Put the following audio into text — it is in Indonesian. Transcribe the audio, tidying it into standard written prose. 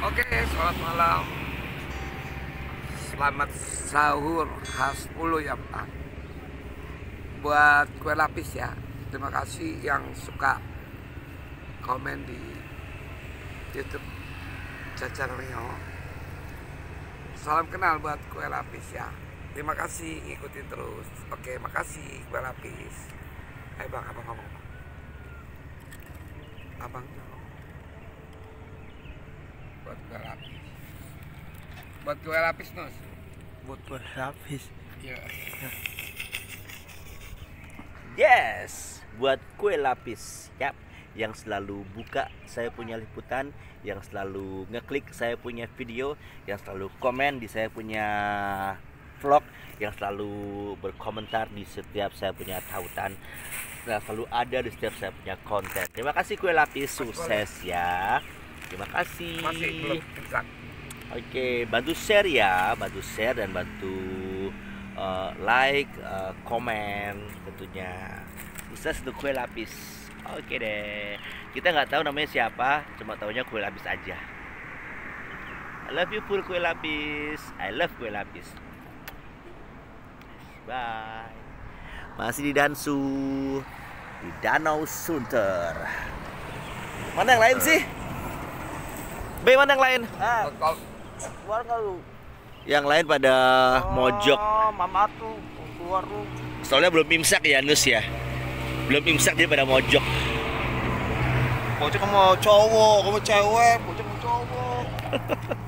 Oke, selamat malam. Selamat sahur H10 ya Pak. Buat kue lapis ya. Terima kasih yang suka komen di YouTube Cacar Rio. Salam kenal buat kue lapis ya. Terima kasih, ikutin terus. Oke, makasih kue lapis. Ayo bang, abang ngomong. Abang ngomong. Buat kue lapis. Buat kue lapis Nus. Buat kue lapis. Iya. Yes, buat kue lapis. Yap, yang selalu buka saya punya liputan, yang selalu ngeklik saya punya video, yang selalu komen di saya punya vlog, yang selalu berkomentar di setiap saya punya tautan, yang selalu ada di setiap saya punya konten. Terima kasih kue lapis, sukses ya. Terima kasih. Masih belum exact. Oke, bantu share ya, bantu share dan bantu like, komen tentunya. Sukses untuk kue lapis. Oke deh. Kita nggak tahu namanya siapa, cuma tahunya kue lapis aja. I love you full kue lapis. I love kue lapis. Bye. Masih di Dansu, di Danau Sunter. Mana yang lain sih? B, mana yang lain? Keluar nggak lu? Yang lain pada mojok. Mama tuh keluar lu. Soalnya belum imsak ya Nus ya. Belum imsak dia pada mojok. Bocah kamu cowok, kamu cewek, bocah kamu cowok.